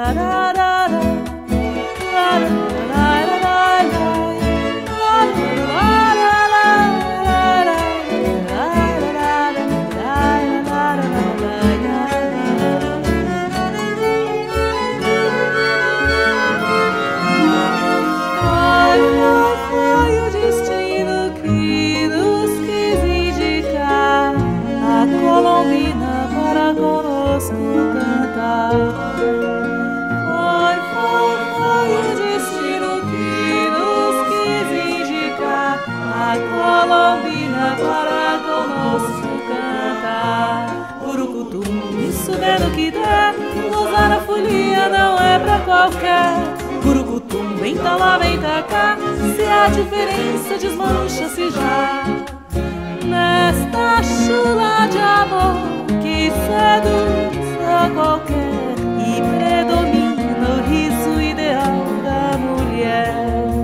Colombina para conosco cantar. Foi o destino que nos quis indicar. A Colombina para conosco cantar. Urucutum, isso vendo que der. Gozar a folia não é pra qualquer. Urucutum, vem tá lá, vem tá cá. Se a diferença desmancha-se já. Nesta chula de amor que seduz a qualquer e predomina o riso ideal da mulher.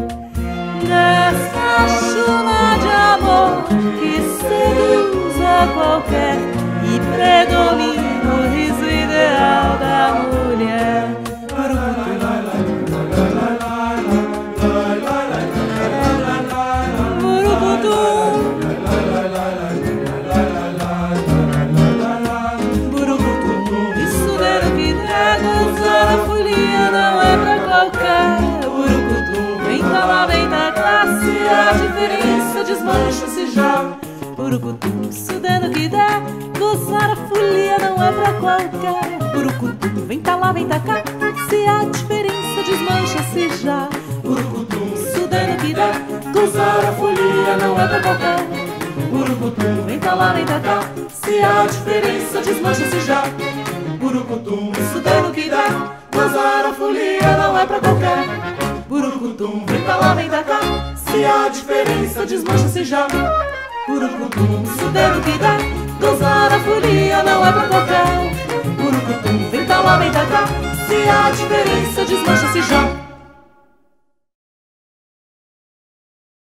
Nesta chula de amor que seduz a qualquer e predomina o riso ideal da mulher. A diferença desmancha-se já. Urucutum, sudando que der. Gozar a folia não é pra qualquer. Urucutum, vem tá lá, vem tá cá. Se a diferença desmancha-se já. Urucutum, sudando que der. Gozar a folia não é pra qualquer. Urucutum, vem tá lá, vem tá cá. Se a diferença desmancha-se já. Urucutum, sudando que der. Gozar a folia não é pra qualquer. Urucutum, vem tá lá, vem tá cá. Se a diferença desmancha-se já. Urucutum, sudando que dá. Gozar a folia não é pra qualquer. Urucutum, vem tá lá, vem tá cá. Se a diferença desmancha-se já.